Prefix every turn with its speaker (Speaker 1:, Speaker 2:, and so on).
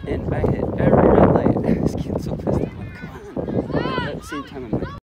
Speaker 1: and I hit every red light. I was getting so pissed. I'm like, come on. But at the same time, I'm like,